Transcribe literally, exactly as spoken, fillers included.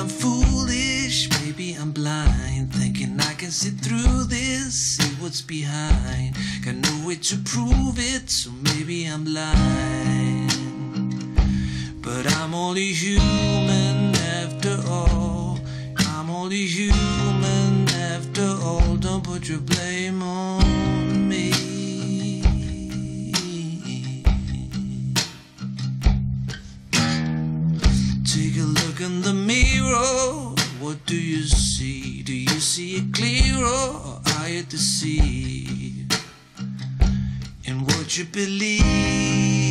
I'm foolish, maybe I'm blind, thinking I can see through this, see what's behind. Got no way to prove it, so maybe I'm lying. But I'm only human after all. I'm only human after all. Don't put your blame on me. Take a look in the mirror. What do you see? Do you see it clearer, or are you deceived in what you believe?